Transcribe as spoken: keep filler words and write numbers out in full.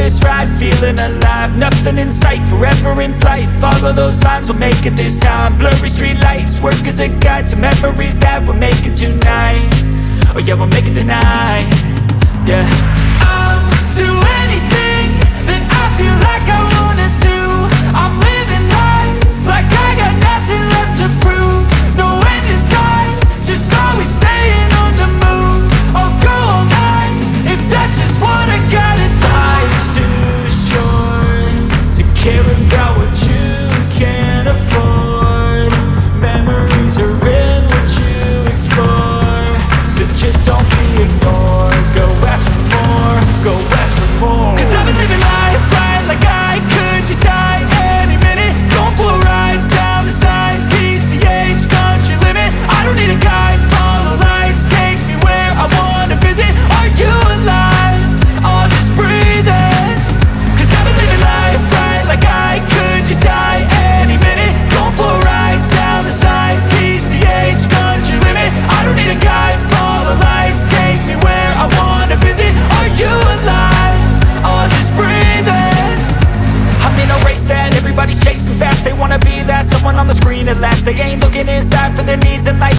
this ride, feeling alive. Nothing in sight, forever in flight. Follow those lines, we'll make it this time. Blurry street lights, work as a guide to memories that we're making tonight. Oh yeah, we'll make it tonight. Yeah, I'll do anything that I feel like I wanna do. I'm living life like I got nothing left to prove. No end in sight, just always staying on the move. I'll go all night if that's just what I gotta do. Life's too short to care about what you can't afford. Memories are in what you explore, so just don't be ignored. Go ask for more, go ask for more. Cause I've been living life right like I could just die any minute. Going for a ride down the side, P C H, country limit. I don't need a guide, follow lights, take me where I wanna visit. Are you alive? I'll just breathe in. Cause I've been living life right like I could just die any minute. Going for a ride down the side, P C H, country limit. I don't need a guide, follow lights, take me where I wanna visit. Are you alive? I'll just breathe in. I'm in a race that everybody's chasing fast. They wanna be that someone on the screen at last. They ain't looking inside for their needs in life.